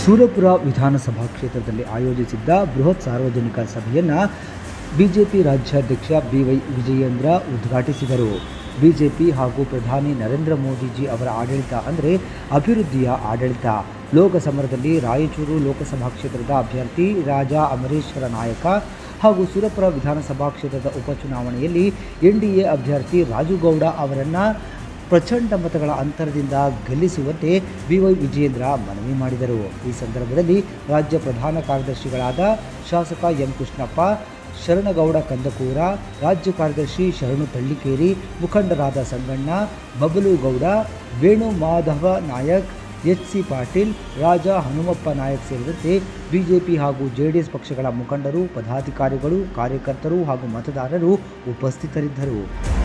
ಸೂರಪುರ ವಿಧಾನಸಭಾ ಕ್ಷೇತ್ರದಲ್ಲಿ ಆಯೋಜಿಸಿದ್ದ ಬೃಹತ್ ಸಾರ್ವಜನಿಕ ಸಭೆಯನ್ನು ಬಿಜೆಪಿ ರಾಜ್ಯಾಧ್ಯಕ್ಷ ಬಿವೈ ವಿಜಯೇಂದ್ರ ಉದ್ಘಾಟಿಸಿದರು. ಬಿಜೆಪಿ ಹಾಗೂ ಪ್ರಧಾನಿ ನರೇಂದ್ರ ಮೋದಿಜಿ ಅವರ ಆಡಳಿತ ಅಂದರೆ ಅಭಿವೃದ್ಧಿಯ ಆಡಳಿತ. ಲೋಕಸಮರದಲ್ಲಿ ರಾಯಚೂರು ಲೋಕಸಭಾ ಕ್ಷೇತ್ರದ ಅಭ್ಯರ್ಥಿ ರಾಜಾ ಅಮರೇಶ್ವರ ನಾಯಕ ಹಾಗೂ ಸೂರಪುರ ವಿಧಾನಸಭಾ ಕ್ಷೇತ್ರದ ಉಪಚುನಾವಣೆಯಲ್ಲಿ ಎನ್ಡಿಎ ಅಭ್ಯರ್ಥಿ ರಾಜುಗೌಡ ಅವರನ್ನು ಪ್ರಚಂಡ ಮತಗಳ ಅಂತರದಿಂದ ಗೆಲ್ಲಿಸುವಂತೆ ಬಿವೈ ವಿಜಯೇಂದ್ರ ಮನವಿ ಮಾಡಿದರು. ಈ ಸಂದರ್ಭದಲ್ಲಿ ರಾಜ್ಯ ಪ್ರಧಾನ ಕಾರ್ಯದರ್ಶಿಗಳಾದ ಶಾಸಕ ಎಂ ಕೃಷ್ಣಪ್ಪ, ಶರಣಗೌಡ ಕಂದಕೂರ, ರಾಜ್ಯ ಕಾರ್ಯದರ್ಶಿ ಶರಣು ತಳ್ಳಿಕೇರಿ, ಮುಖಂಡರಾದ ಸಂಗಣ್ಣ, ಬಬಲುಗೌಡ, ವೇಣು ಮಾಧವ ನಾಯಕ್, ಎಚ್.ಸಿ. ಪಾಟೀಲ್, ರಾಜ ಹನುಮಪ್ಪ ನಾಯಕ್ ಸೇರಿದಂತೆ ಬಿಜೆಪಿ ಹಾಗೂ ಜೆಡಿಎಸ್ ಪಕ್ಷಗಳ ಮುಖಂಡರು, ಪದಾಧಿಕಾರಿಗಳು, ಕಾರ್ಯಕರ್ತರು ಹಾಗೂ ಮತದಾರರು ಉಪಸ್ಥಿತರಿದ್ದರು.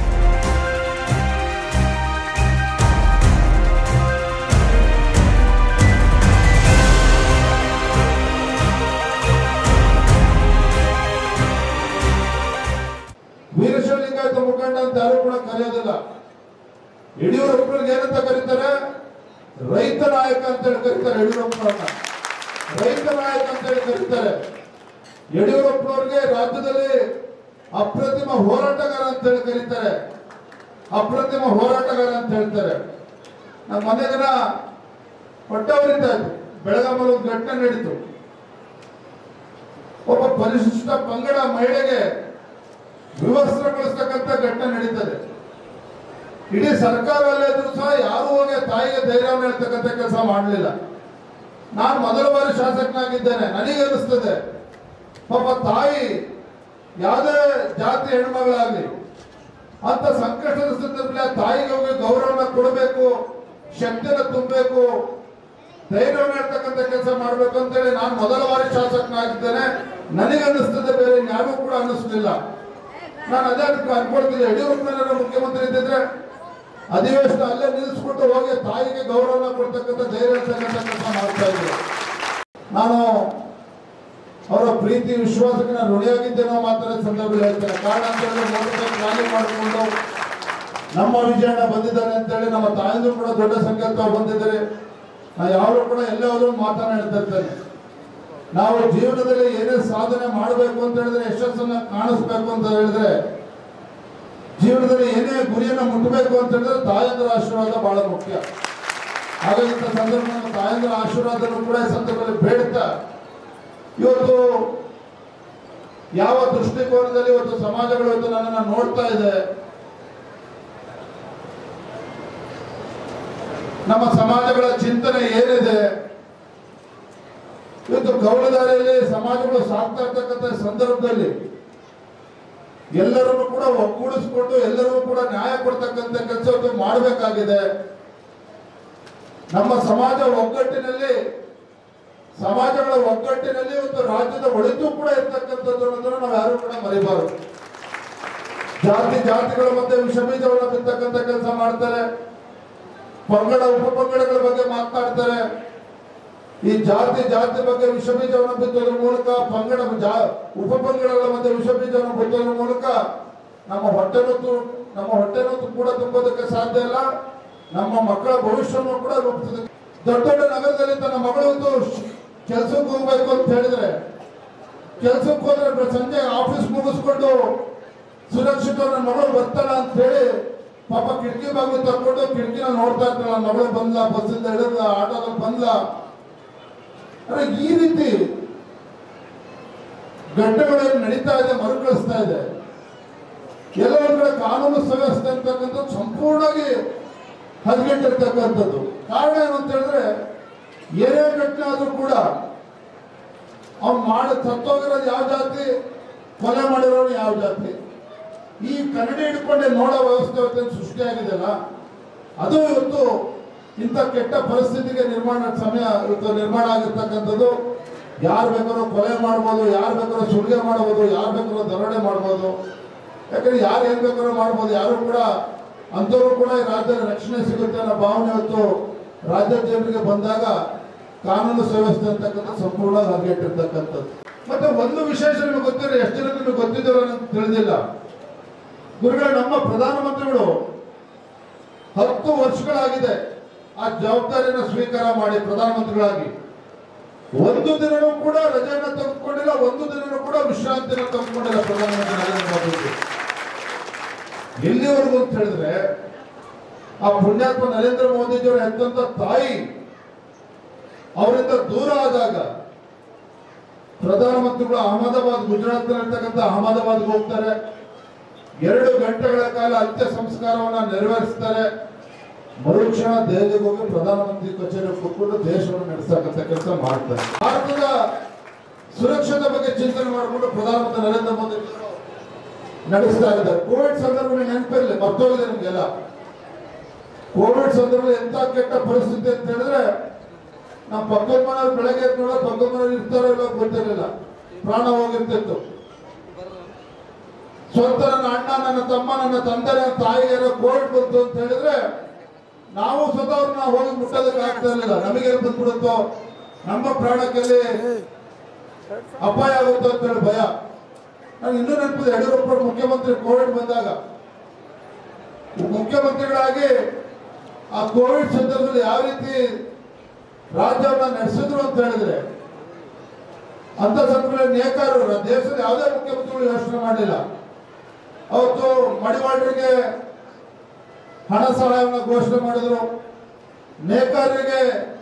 ವೀರಶೈವಲಿಂಗಾಯತ ಮುಖಂಡ ಅಂತ ಯಾರು ಕೂಡ ಕರೆಯೋದಿಲ್ಲ. ಯಡಿಯೂರಪ್ಪನಿಗೆ ಏನಂತ ಕರೀತಾರೆ? ರೈತ ನಾಯಕ ಅಂತ ಹೇಳಿ ಕರೀತಾರೆ. ಯಡಿಯೂರಪ್ಪನವ್ರನ್ನ ರೈತ ನಾಯಕ ಅಂತ ಹೇಳಿ ಕರೀತಾರೆ. ಯಡಿಯೂರಪ್ಪನವ್ರಿಗೆ ರಾಜ್ಯದಲ್ಲಿ ಅಪ್ರತಿಮ ಹೋರಾಟಗಾರ ಅಂತ ಹೇಳಿ ಕರೀತಾರೆ. ಅಪ್ರತಿಮ ಹೋರಾಟಗಾರ ಅಂತ ಹೇಳ್ತಾರೆ. ನಮ್ಮ ಮನೆ ದಿನ ಹೊಟ್ಟೆ ಉರಿತಾ ಇತ್ತು. ಬೆಳಗಾಮಲ್ಲಿ ಒಂದು ಘಟನೆ ನಡೀತು. ಒಬ್ಬ ಪರಿಶಿಷ್ಟ ಪಂಗಡ ಮಹಿಳೆಗೆ ವಿವಸ್ತ್ರಗೊಳಿಸ್ತಕ್ಕಂಥ ಘಟನೆ ನಡೀತದೆ. ಇಡೀ ಸರ್ಕಾರ ಅಲ್ಲಿದ್ರು ಸಹ ಯಾರು ಹೋಗಿ ತಾಯಿಗೆ ಧೈರ್ಯವನ್ನು ಹೇಳ್ತಕ್ಕಂಥ ಕೆಲಸ ಮಾಡಲಿಲ್ಲ. ನಾನು ಮೊದಲ ಬಾರಿ ಶಾಸಕನಾಗಿದ್ದೇನೆ. ನನಗೆ ಅನಿಸ್ತದೆ ಪಾಪ ತಾಯಿ ಯಾವುದೇ ಜಾತಿ ಹೆಣ್ಮಗಳಾಗಲಿ ಅಂತ ಸಂಕಷ್ಟದ ಸಂದರ್ಭದಲ್ಲಿ ಆ ತಾಯಿಗೆ ಹೋಗಿ ಗೌರವನ ಕೊಡಬೇಕು, ಶಕ್ತಿಯನ್ನು ತುಂಬಬೇಕು, ಧೈರ್ಯವನ್ನು ಹೇಳ್ತಕ್ಕಂಥ ಕೆಲಸ ಮಾಡಬೇಕು ಅಂತೇಳಿ ನಾನು ಮೊದಲ ಬಾರಿ ಶಾಸಕನಾಗಿದ್ದೇನೆ. ನನಗೆ ಅನಿಸ್ತದೆ, ಬೇರೆ ಯಾರಿಗೂ ಕೂಡ ಅನ್ನಿಸ್ಲಿಲ್ಲ. ನಾನು ಅದೇ ಅನ್ಕೊಳ್ತಿದ್ದೆ, ಯಡಿಯೂರಪ್ಪನ ಮುಖ್ಯಮಂತ್ರಿ ಇದ್ದಿದ್ರೆ ಅಧಿವೇಶನ ಅಲ್ಲೇ ನಿಲ್ಲಿಸ್ಬಿಟ್ಟು ಹೋಗಿ ತಾಯಿಗೆ ಗೌರವನ ಕೊಡ್ತಕ್ಕಂಥ ಧೈರ್ಯ ಕೆಲಸ ಮಾಡ್ತಾ ಇದ್ರು. ನಾನು ಅವರ ಪ್ರೀತಿ ವಿಶ್ವಾಸಕ್ಕೆ ನಾನು ಋಣಿಯಾಗಿದ್ದೇನೋ ಮಾತ್ರ ಸಂದರ್ಭದಲ್ಲಿ ಹೇಳ್ತೇನೆ. ಕಾರಣ ಅಂತ ಹೇಳಿದ್ರೆ ಮೋಟರ್ ರ್ಯಾಲಿ ಮಾಡಿಕೊಂಡು ನಮ್ಮ ವಿಜಯಣ್ಣ ಬಂದಿದ್ದಾನೆ ಅಂತೇಳಿ ನಮ್ಮ ತಾಯಿಂದ್ರು ಕೂಡ ದೊಡ್ಡ ಸಂಖ್ಯೆ ಬಂದಿದ್ದಾರೆ. ನಾನು ಯಾವಾಗಲೂ ಕೂಡ ಎಲ್ಲೇ ಹೋದ್ರೂ ಮಾತನಾಡ್ತಾ ಇರ್ತೇನೆ. ನಾವು ಜೀವನದಲ್ಲಿ ಏನೇ ಸಾಧನೆ ಮಾಡಬೇಕು ಅಂತ ಹೇಳಿದ್ರೆ, ಯಶಸ್ಸನ್ನ ಕಾಣಿಸ್ಬೇಕು ಅಂತ ಹೇಳಿದ್ರೆ, ಜೀವನದಲ್ಲಿ ಏನೇ ಗುರಿಯನ್ನು ಮುಟ್ಟಬೇಕು ಅಂತ ಹೇಳಿದ್ರೆ ತಾಯಂದ್ರ ಆಶೀರ್ವಾದ ಬಹಳ ಮುಖ್ಯ. ಹಾಗಾಗಿ ಸಂದರ್ಭ ತಾಯಂದ್ರ ಆಶೀರ್ವಾದವನ್ನು ಕೂಡ ಈ ಸಂದರ್ಭದಲ್ಲಿ ಬೇಡುತ್ತಾ, ಇವತ್ತು ಯಾವ ದೃಷ್ಟಿಕೋನದಲ್ಲಿ ಇವತ್ತು ಸಮಾಜಗಳು ಇವತ್ತು ನನ್ನನ್ನು ನೋಡ್ತಾ ಇದೆ, ನಮ್ಮ ಸಮಾಜಗಳ ಚಿಂತನೆ ಏನಿದೆ, ಇವತ್ತು ಗೌಡದಾರಿಯಲ್ಲಿ ಸಮಾಜಗಳು ಸಾಗ್ತಾ ಇರ್ತಕ್ಕಂಥ ಸಂದರ್ಭದಲ್ಲಿ ಎಲ್ಲರನ್ನು ಕೂಡ ಒಗ್ಗೂಡಿಸಿಕೊಂಡು ಎಲ್ಲರಿಗೂ ಕೂಡ ನ್ಯಾಯ ಕೊಡ್ತಕ್ಕಂಥ ಕೆಲಸ ಮಾಡಬೇಕಾಗಿದೆ. ನಮ್ಮ ಸಮಾಜಗಳ ಒಗ್ಗಟ್ಟಿನಲ್ಲಿ ಇವತ್ತು ರಾಜ್ಯದ ಒಳಿತು ಕೂಡ ಇರ್ತಕ್ಕಂಥದ್ದು ನಾವು ಯಾರು ಕೂಡ ಮರಿಬಾರದು. ಜಾತಿಗಳ ಮಧ್ಯೆ ವಿಷಬೀಜವನ್ನು ಬಿತ್ತಕ್ಕಂಥ ಕೆಲಸ ಮಾಡ್ತಾರೆ. ಪಂಗಡ ಉಪಪಂಗಡಗಳ ಬಗ್ಗೆ ಮಾತನಾಡ್ತಾರೆ. ಈ ಜಾತಿ ಬಗ್ಗೆ ವಿಷಬೀಜವನ್ನು ಬಿತ್ತೋದ್ರ ಮೂಲಕ ಉಪಪಂಗಡಗಳ ಮಧ್ಯೆ ವಿಷಬೀಜವನ್ನು ಬಿತ್ತೋದ್ರ ಮೂಲಕ ನಮ್ಮ ಹೊಟ್ಟೆನೂ ಕೂಡ ತುಂಬೋದಕ್ಕೆ ಸಾಧ್ಯ ಇಲ್ಲ. ನಮ್ಮ ಮಕ್ಕಳ ಭವಿಷ್ಯವನ್ನು ಕೂಡ ರೂಪಿಸೋದಕ್ಕೆ. ದೊಡ್ಡ ನಗರದಲ್ಲಿ ತನ್ನ ಮಗಳು ಕೆಲಸಕ್ಕೆ ಹೋಗ್ಬೇಕು ಅಂತ ಹೇಳಿದ್ರೆ, ಕೆಲಸಕ್ಕೆ ಹೋದ್ರೆ ಸಂಜೆ ಆಫೀಸ್ ಮುಗಿಸ್ಕೊಂಡು ಸುರಕ್ಷಿತ ನನ್ನ ಮಗಳು ಬರ್ತಾಳ ಅಂತ ಹೇಳಿ ಪಾಪ ಕಿಟಕಿ ಬಾಗಿಲು ತಕ್ಕೊಂಡು ಕಿಟಕಿನ ನೋಡ್ತಾ ಇರ್ತಾಳ. ನನ್ನ ಮಗಳು ಬಂದ್ಲ, ಬಸ್ಸಿಂದ ಹಿಡಿದ್ಲ, ಆಟೋದಲ್ಲಿ ಬಂದ್ಲ. ಈ ರೀತಿ ಘಟನೆಗಳೇನು ನಡೀತಾ ಇದೆ, ಮರುಕಳಿಸ್ತಾ ಇದೆ. ಎಲ್ಲ ಒಂದ್ ಕಡೆ ಕಾನೂನು ಸುವ್ಯವಸ್ಥೆ ಅಂತಕ್ಕಂಥದ್ದು ಸಂಪೂರ್ಣವಾಗಿ ಹದಗೆಟ್ಟಿರ್ತಕ್ಕಂಥದ್ದು. ಕಾರಣ ಏನು ಅಂತ ಹೇಳಿದ್ರೆ, ಏನೇ ಘಟನೆ ಆದ್ರೂ ಕೂಡ ಅವ್ನು ಸತ್ತೋಗಿರೋದು ಯಾವ ಜಾತಿ, ಕೊಲೆ ಮಾಡಿರೋನು ಯಾವ ಜಾತಿ, ಈ ಕನ್ನಡಿ ಹಿಡ್ಕೊಂಡೆ ನೋಡೋ ವ್ಯವಸ್ಥೆ ಇವತ್ತು ಸೃಷ್ಟಿಯಾಗಿದೆಯಲ್ಲ, ಅದು ಇವತ್ತು ಇಂಥ ಕೆಟ್ಟ ಪರಿಸ್ಥಿತಿಗೆ ನಿರ್ಮಾಣ ಆಗಿರ್ತಕ್ಕಂಥದ್ದು. ಯಾರು ಬೇಕಾದ್ರೂ ಕೊಲೆ ಮಾಡ್ಬೋದು, ಯಾರು ಬೇಕಾದ್ರೂ ಸುಲಿಗೆ ಮಾಡ್ಬೋದು, ಯಾರು ಬೇಕಾದ್ರೂ ದರೋಡೆ ಮಾಡ್ಬೋದು. ಯಾಕಂದ್ರೆ ಯಾರು ಏನ್ ಬೇಕಾದ್ರೂ ಮಾಡ್ಬೋದು. ಯಾರು ಕೂಡ ಅಂಥವ್ರು ಕೂಡ ಈ ರಾಜ್ಯದ ರಕ್ಷಣೆ ಸಿಗುತ್ತೆ ಅನ್ನೋ ಭಾವನೆ ಇವತ್ತು ರಾಜ್ಯದ ಜನರಿಗೆ ಬಂದಾಗ ಕಾನೂನು ಸುವ್ಯವಸ್ಥೆ ಅಂತಕ್ಕಂಥ ಸಂಪೂರ್ಣ ಹದಗೆಟ್ಟಿರ್ತಕ್ಕಂಥದ್ದು. ಮತ್ತೆ ಒಂದು ವಿಶೇಷ ನಿಮಗೆ ಗೊತ್ತಿರೋ, ಎಷ್ಟು ಜನ ನಿಮಗೆ ಗೊತ್ತಿದ್ದಾರೋ ಅಂತ ತಿಳಿದಿಲ್ಲ. ಗುರುಗಳು, ನಮ್ಮ ಪ್ರಧಾನಮಂತ್ರಿಗಳು 10 ವರ್ಷಗಳಾಗಿದೆ ಆ ಜವಾಬ್ದಾರಿಯನ್ನು ಸ್ವೀಕಾರ ಮಾಡಿ ಪ್ರಧಾನಮಂತ್ರಿಗಳಾಗಿ. ಒಂದು ದಿನನೂ ಕೂಡ ರಜೆಯನ್ನು ತೆಗೆದುಕೊಂಡಿಲ್ಲ, ಒಂದು ದಿನನೂ ಕೂಡ ವಿಶ್ರಾಂತಿಯನ್ನು ತೆಗೆದುಕೊಂಡಿಲ್ಲ ಪ್ರಧಾನಮಂತ್ರಿ ನರೇಂದ್ರ ಮೋದಿ. ಎಲ್ಲಿವರೆಗೂ ಅಂತ ಹೇಳಿದ್ರೆ ಆ ಪುಣ್ಯಾತ್ಮ ನರೇಂದ್ರ ಮೋದಿಜಿಯವರು ಹೆತ್ತಂತ ತಾಯಿ ಅವರಿಂದ ದೂರ ಆದಾಗ ಪ್ರಧಾನಮಂತ್ರಿಗಳು ಅಹಮದಾಬಾದ್, ಗುಜರಾತ್ನಲ್ಲಿರ್ತಕ್ಕಂಥ ಅಹಮದಾಬಾದ್ಗೆ ಹೋಗ್ತಾರೆ. 2 ಗಂಟೆಗಳ ಕಾಲ ಅಂತ್ಯ ಸಂಸ್ಕಾರವನ್ನ ನೆರವೇರಿಸ್ತಾರೆ. ಮರುಕ್ಷಣ ದೆಹಲಿಗೆ ಹೋಗಿ ಪ್ರಧಾನಮಂತ್ರಿ ಕಚೇರಿ ಕೂತ್ಕೊಂಡು ದೇಶವನ್ನು ನಡೆಸತಕ್ಕಂಥ ಕೆಲಸ ಮಾಡ್ತಾರೆ. ಭಾರತದ ಸುರಕ್ಷತೆ ಬಗ್ಗೆ ಚಿಂತನೆ ಮಾಡಿಕೊಂಡು ಪ್ರಧಾನಮಂತ್ರಿ ನರೇಂದ್ರ ಮೋದಿ ನಡೆಸ್ತಾ ಇದ್ದಾರೆ. ಕೋವಿಡ್ ಸಂದರ್ಭದಲ್ಲಿ ನೆನಪಿರಲಿ, ಮರ್ತೋಗಿದೆ ನಿಮ್ಗೆಲ್ಲ. ಕೋವಿಡ್ ಸಂದರ್ಭದಲ್ಲಿ ಎಂತ ಕೆಟ್ಟ ಪರಿಸ್ಥಿತಿ ಅಂತ ಹೇಳಿದ್ರೆ, ನಮ್ಮ ಪಕ್ಕದ ಮನೆಯವ್ರು ಬೆಳಗ್ಗೆ ನೋಡೋ ಪಕ್ಕದ ಮನೆಯವ್ರು ಇರ್ತಾರೋ ಇಲ್ಲೋ ಗೊತ್ತಿರಲಿಲ್ಲ, ಪ್ರಾಣ ಹೋಗಿರ್ತಿತ್ತು. ಸ್ವಂತ ನನ್ನ ಅಣ್ಣ, ನನ್ನ ತಮ್ಮ, ನನ್ನ ತಂದೆ, ನನ್ನ ತಾಯಿಗೆ ಕೋವಿಡ್ ಬಂತು ಅಂತ ಹೇಳಿದ್ರೆ ನಾವು ಸ್ವತಃ ಅವ್ರನ್ನ ಹೋಗಿ ಮುಟ್ಟೋದಕ್ಕೆ ಆಗ್ತಾ ಇರಲಿಲ್ಲ. ನಮಗೆ ಬಂದ್ಬಿಡುತ್ತೋ, ನಮ್ಮ ಪ್ರಾಣಕ್ಕೆಲ್ಲಿ ಅಪಾಯ ಆಗುತ್ತೋ ಅಂತ ಹೇಳಿ ಭಯ. ನಾನು ಇನ್ನೂ ನೆನಪಿದೆ, ಯಡಿಯೂರಪ್ಪ ಮುಖ್ಯಮಂತ್ರಿ ಕೋವಿಡ್ ಬಂದಾಗ ಮುಖ್ಯಮಂತ್ರಿಗಳಾಗಿ ಆ ಕೋವಿಡ್ ಸಂದರ್ಭದಲ್ಲಿ ಯಾವ ರೀತಿ ರಾಜ್ಯವನ್ನ ನಡೆಸಿದ್ರು ಅಂತ ಹೇಳಿದ್ರೆ, ಅಂತ ಸಂದರ್ಭದಲ್ಲಿ ನೇಕಾರರು ದೇಶದ ಯಾವುದೇ ಮುಖ್ಯಮಂತ್ರಿಗಳು ಯೋಚನೆ ಮಾಡಲಿಲ್ಲ. ಅವತ್ತು ಮಡಿವಾಳರಿಗೆ ಹಣ ಸಹಾಯವನ್ನು ಘೋಷಣೆ ಮಾಡಿದ್ರು, ನೇಕಾರರಿಗೆ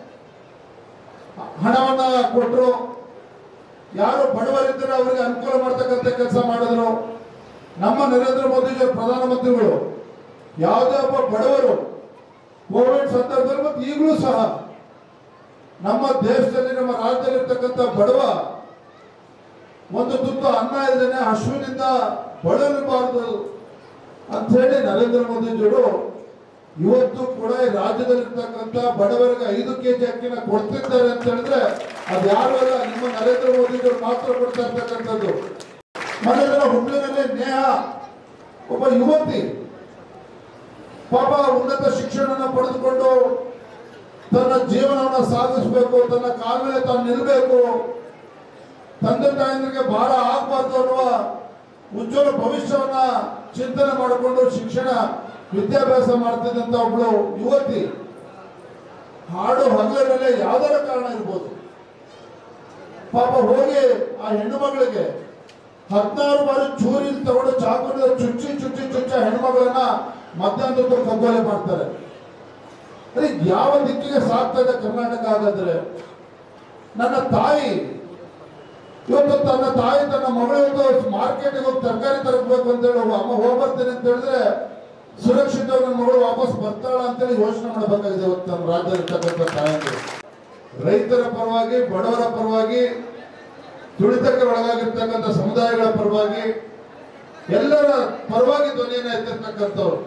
ಹಣವನ್ನ ಕೊಟ್ಟರು, ಯಾರು ಬಡವರಿದ್ದರೆ ಅವರಿಗೆ ಅನುಕೂಲ ಮಾಡ್ತಕ್ಕಂಥ ಕೆಲಸ ಮಾಡಿದ್ರು. ನಮ್ಮ ನರೇಂದ್ರ ಮೋದಿಜಿ ಪ್ರಧಾನಮಂತ್ರಿಗಳು ಯಾವುದೇ ಒಬ್ಬ ಬಡವರು ಕೋವಿಡ್ ಸಂದರ್ಭದಲ್ಲಿ ಮತ್ತು ಈಗಲೂ ಸಹ ನಮ್ಮ ದೇಶದಲ್ಲಿ, ನಮ್ಮ ರಾಜ್ಯದಲ್ಲಿ ಇರ್ತಕ್ಕಂಥ ಬಡವ ಒಂದು ತುತ್ತು ಅನ್ನ ಇಲ್ಲದೇನೆ ಹಸುವಿನಿಂದ ಬಳಲಬಾರದು ಅಂತ ಹೇಳಿ ನರೇಂದ್ರ ಮೋದಿಜಿಯವರು ಇವತ್ತು ಕೂಡ ಈ ರಾಜ್ಯದಲ್ಲಿರ್ತಕ್ಕಂಥ ಬಡವರಿಗೆ 5 kg ಅಕ್ಕಿನ ಕೊಡ್ತಿದ್ದಾರೆ ಅಂತ ಹೇಳಿದ್ರೆ ಅದು ಯಾರು ಅಲ್ಲ, ನಿಮ್ಮ ನರೇಂದ್ರ ಮೋದಿಜಿಯವರು ಮಾತ್ರ ಕೊಡ್ತಾ ಇರ್ತಕ್ಕಂಥದ್ದು. ಮೊನ್ನೆ ಹುಬ್ಳಿನಲ್ಲಿ ನೇಹ ಒಬ್ಬ ಯುವತಿ ಪಾಪ ಉನ್ನತ ಶಿಕ್ಷಣ ಪಡೆದುಕೊಂಡು ತನ್ನ ಜೀವನವನ್ನು ಸಾಗಿಸಬೇಕು, ತನ್ನ ಕಾಲ ಮೇಲೆ ತಾನು ನಿಲ್ಲಬೇಕು, ತಂದೆ ತಾಯಂದಿರಿಗೆ ಭಾರ ಆಗಬಾರ್ದು ಅನ್ನುವ ಉಜ್ವಲ ಭವಿಷ್ಯವನ್ನ ಚಿಂತನೆ ಮಾಡಿಕೊಂಡು ಶಿಕ್ಷಣ ವಿದ್ಯಾಭ್ಯಾಸ ಮಾಡ್ತಿದ್ದಂತ ಒಬ್ಳು ಯುವತಿ ಹಾಡು ಹಗಲಿನಲ್ಲೇ ಯಾವ್ದಾರ ಕಾರಣ ಇರ್ಬೋದು, ಪಾಪ ಹೋಗಿ ಆ ಹೆಣ್ಣು ಮಗಳಿಗೆ 16 ಬಾರಿ ಚೂರಿ ತಗೊಂಡು ಚಾಕುನ ಚುಚ್ಚಿ ಹೆಣ್ಮಗಳನ್ನ ಮಧ್ಯಾಹ್ನದ ಕಗ್ಗೊಲೆ ಮಾಡ್ತಾರೆ. ಅದೇ ಯಾವ ದಿಕ್ಕಿಗೆ ಸಾಕ್ತಾ ಇದೆ ಕರ್ನಾಟಕ ಹಾಗಾದ್ರೆ? ನನ್ನ ತಾಯಿ ಇವತ್ತು ತನ್ನ ಮಗಳು ಮಾರ್ಕೆಟ್ಗೆ ಹೋಗಿ ತರಕಾರಿ ತರಬೇಕು ಅಂತ ಹೇಳಿ ಅಮ್ಮ ಹೋಗ್ಬರ್ತೇನೆ ಅಂತ ಹೇಳಿದ್ರೆ ಸುರಕ್ಷಿತವಾಗಿ ನನ್ನ ಮಗಳು ವಾಪಸ್ ಬರ್ತಾಳ ಅಂತೇಳಿ ಯೋಚನೆ ಮಾಡಬೇಕಾಗಿದೆ. ಇವತ್ತು ನಮ್ಮ ರಾಜ್ಯದಲ್ಲಿರ್ತಕ್ಕಂಥ ತಾಯಿಗಳು ರೈತರ ಪರವಾಗಿ, ಬಡವರ ಪರವಾಗಿ, ತುಳಿತಕ್ಕೆ ಒಳಗಾಗಿರ್ತಕ್ಕಂಥ ಸಮುದಾಯಗಳ ಪರವಾಗಿ, ಎಲ್ಲರ ಪರವಾಗಿ ಧ್ವನಿಯನ್ನ ಎತ್ತಿರ್ತಕ್ಕಂಥವ್ರು.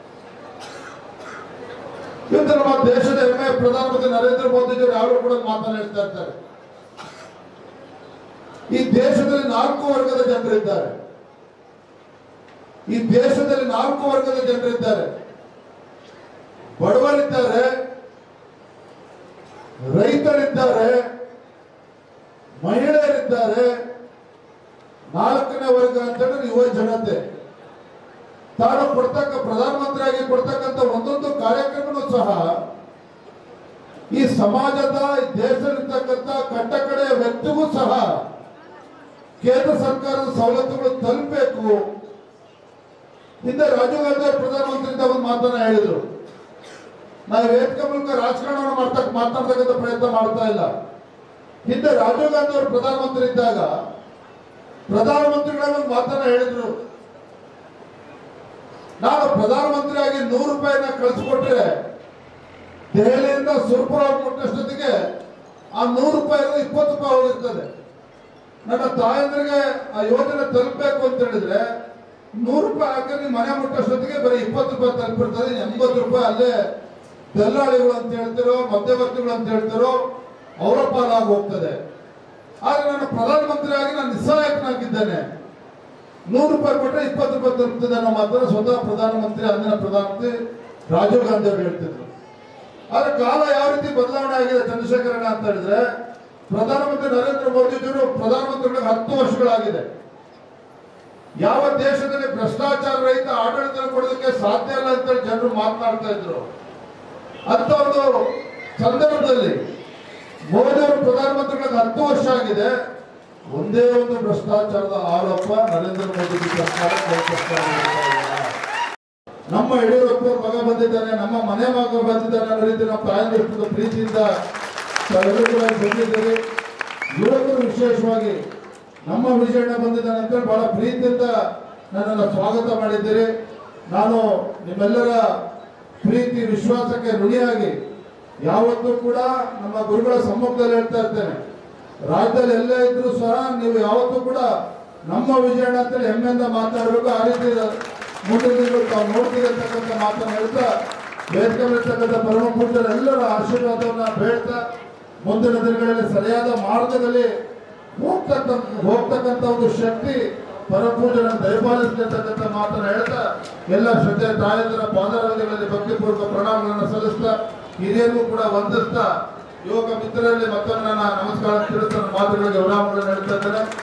ಇವತ್ತು ನಮ್ಮ ದೇಶದ ಹೆಮ್ಮೆ ಪ್ರಧಾನಮಂತ್ರಿ ನರೇಂದ್ರ ಮೋದಿಜಿಯವರು ಯಾರು ಕೂಡ ಮಾತನಾಡ್ತಾ ಇರ್ತಾರೆ. ಈ ದೇಶದಲ್ಲಿ 4 ವರ್ಗದ ಜನರಿದ್ದಾರೆ. ಈ ದೇಶದಲ್ಲಿ 4 ವರ್ಗದ ಜನರಿದ್ದಾರೆ. ಬಡವರಿದ್ದಾರೆ, ರೈತರಿದ್ದಾರೆ, ಮಹಿಳೆಯರಿದ್ದಾರೆ, 4ನೇ ವರ್ಗ ಅಂತ ಹೇಳಿದ್ರೆ ಯುವ ಜನತೆ. ತಾನು ಪ್ರಧಾನಮಂತ್ರಿಯಾಗಿ ಕೊಡ್ತಕ್ಕಂಥ ಒಂದೊಂದು ಕಾರ್ಯಕ್ರಮನೂ ಸಹ ಈ ಸಮಾಜದ, ಈ ದೇಶದಲ್ಲಿರ್ತಕ್ಕಂಥ ಕಟ್ಟಕಡೆಯ ವ್ಯಕ್ತಿಗೂ ಸಹ ಕೇಂದ್ರ ಸರ್ಕಾರದ ಸವಲತ್ತುಗಳು ತಲುಪಬೇಕು. ಹಿಂದೆ ರಾಜೀವ್ ಗಾಂಧಿ ಅವರು ಪ್ರಧಾನಮಂತ್ರಿ ಇದ್ದಾಗ ಒಂದು ಮಾತನ್ನ ಹೇಳಿದ್ರು, ನಾವು ವೇದಿಕೆ ಮೂಲಕ ರಾಜಕಾರಣವನ್ನು ಮಾತನಾಡ್ತಕ್ಕಂಥ ಪ್ರಯತ್ನ ಮಾಡ್ತಾ ಇಲ್ಲ. ಹಿಂದೆ ರಾಜೀವ್ ಗಾಂಧಿ ಅವರು ಪ್ರಧಾನಮಂತ್ರಿ ಇದ್ದಾಗ ಪ್ರಧಾನಮಂತ್ರಿಗಳ ಒಂದು ಮಾತನ್ನ ಹೇಳಿದ್ರು, ನಾನು ಪ್ರಧಾನಮಂತ್ರಿಯಾಗಿ 100 ರೂಪಾಯಿನ ಕಳಿಸ್ಕೊಟ್ರೆ ದೆಹಲಿಯಿಂದ ಸುರ್ಪುರ ಮುಟ್ಟಷ್ಟೊತ್ತಿಗೆ ಆ 100 ರೂಪಾಯಿ 20 ರೂಪಾಯಿ ಹೋಗಿರ್ತದೆ. ನನ್ನ ತಾಯಂದ್ರಿಗೆ ಆ ಯೋಜನೆ ತಲುಪಬೇಕು ಅಂತ ಹೇಳಿದ್ರೆ 100 ರೂಪಾಯಿ ಹಾಕಿ ನೀವು ಮನೆ ಮುಟ್ಟಷ್ಟೊತ್ತಿಗೆ ಬರೀ 20 ರೂಪಾಯಿ ತಲುಪಿರ್ತದೆ. 80 ರೂಪಾಯಿ ಅಲ್ಲೇ ದಲ್ಲಾಳಿಗಳು ಅಂತ ಹೇಳ್ತಿರೋ, ಮಧ್ಯವರ್ತಿಗಳು ಅಂತ ಹೇಳ್ತಿರೋ ಅವರ ಪಾಲಾಗಿ ಹೋಗ್ತದೆ. ಆದ್ರೆ ನಾನು ಪ್ರಧಾನಮಂತ್ರಿಯಾಗಿ ನಾನು ನಿಸ್ಸಹಾಯಕನಾಗಿದ್ದೇನೆ, 100 ರೂಪಾಯಿ ಕೊಟ್ಟರೆ 20 ರೂಪಾಯಿ ತಲುಪ್ತದೆ ಅನ್ನೋ ಮಾತನ್ನು ಸ್ವತಃ ಪ್ರಧಾನಮಂತ್ರಿ, ಅಂದಿನ ಪ್ರಧಾನಮಂತ್ರಿ ರಾಜೀವ್ ಗಾಂಧಿ ಅವರು ಹೇಳ್ತಿದ್ರು. ಆದ್ರೆ ಕಾಲ ಯಾವ ರೀತಿ ಬದಲಾವಣೆ ಆಗಿದೆ ಚಂದ್ರಶೇಖರಣ್ಣ ಅಂತ ಹೇಳಿದ್ರೆ, ಪ್ರಧಾನಮಂತ್ರಿ ನರೇಂದ್ರ ಮೋದಿಜಿಯವರು ಪ್ರಧಾನಮಂತ್ರಿಗಳಿಗೆ 10 ವರ್ಷಗಳಾಗಿದೆ. ಯಾವ ದೇಶದಲ್ಲಿ ಭ್ರಷ್ಟಾಚಾರ ರಹಿತ ಆಡಳಿತ ಕೊಡೋದಕ್ಕೆ ಸಾಧ್ಯ ಇಲ್ಲ ಅಂತ ಜನರು ಮಾತನಾಡ್ತಾ ಇದ್ರು. ಅಂತ ಒಂದು ಸಂದರ್ಭದಲ್ಲಿ ಮೋದಿ ಅವರು ಪ್ರಧಾನಮಂತ್ರಿಗಳಿಗೆ 10 ವರ್ಷ ಆಗಿದೆ. ಒಂದೇ ಒಂದು ಭ್ರಷ್ಟಾಚಾರದ ಆರೋಪ ನರೇಂದ್ರ ಮೋದಿ ಸರ್ಕಾರ ನಮ್ಮ ಯಡಿಯೂರಪ್ಪ ಮಗ ಬಂದಿದ್ದಾನೆ, ನಮ್ಮ ಮನೆ ಮಗ ಬಂದಿದ್ದಾನೆ ಅನ್ನೋ ರೀತಿ ನಮ್ಮ ತಾಯಂದಿರು ಪ್ರೀತಿಯಿಂದ ಬಂದಿದ್ದೀರಿ. ಯುವಕರು ವಿಶೇಷವಾಗಿ ನಮ್ಮ ವಿಜಯಣ್ಣ ಬಂದಿದ್ದಾನೆ ಅಂತ ಬಹಳ ಪ್ರೀತಿಯಿಂದ ನನ್ನನ್ನು ಸ್ವಾಗತ ಮಾಡಿದ್ದೀರಿ. ನಾನು ನಿಮ್ಮೆಲ್ಲರ ಪ್ರೀತಿ ವಿಶ್ವಾಸಕ್ಕೆ ಋಣಿಯಾಗಿ ಯಾವತ್ತೂ ಕೂಡ ನಮ್ಮ ಗುರುಗಳ ಸಮ್ಮುಖದಲ್ಲಿ ಹೇಳ್ತಾ ಇರ್ತೇನೆ, ರಾಜ್ಯದಲ್ಲಿ ಎಲ್ಲೇ ಇದ್ರೂ ಸಹ ನೀವು ಯಾವತ್ತೂ ಕೂಡ ನಮ್ಮ ವಿಜಯಣ್ಣ ಅಂತೇಳಿ ಹೆಮ್ಮೆಯಿಂದ ಮಾತಾಡಬೇಕು. ಆ ರೀತಿ ಮುಂದಿನ ದಿನಗಳು ತಾವು ನೋಡ್ತೀರಿ ಅಂತಕ್ಕಂಥ ಮಾತನ್ನು ಹೇಳ್ತಾ, ವೇದಿಕೆ ಇರ್ತಕ್ಕಂಥ ಪರಮ ಪೂಜ್ಯರೆಲ್ಲರ ಆಶೀರ್ವಾದವನ್ನ ಬೇಡ್ತಾ, ಮುಂದಿನ ದಿನಗಳಲ್ಲಿ ಸರಿಯಾದ ಮಾರ್ಗದಲ್ಲಿ ಹೋಗ್ತಕ್ಕಂಥ ಒಂದು ಶಕ್ತಿ ಪರಪೂಜನ ದಯಪಾಲಿಸತಕ್ಕಂಥ ಮಾತನ್ನು ಹೇಳ್ತಾ, ಎಲ್ಲ ಶ್ರದ್ಧೆ ತಾಯಂದಿರ ಪಾದರಾಜಗಳಲ್ಲಿ ಭಕ್ತಿಪೂರ್ವಕ ಪ್ರಣಾಮಗಳನ್ನು ಸಲ್ಲಿಸ್ತಾ, ಹಿರಿಯರಿಗೂ ಕೂಡ ವಂದಿಸ್ತಾ, ಯುವಕ ಮಿತ್ರರಲ್ಲಿ ಮತ್ತೊಮ್ಮೆ ನನ್ನ ನಮಸ್ಕಾರ ತಿಳಿಸ್ತಾ ಮಾತುಗಳಿಗೆ ವಿರಾಮಗಳನ್ನು ಹೇಳ್ತಾ ಇದ್ದೇನೆ.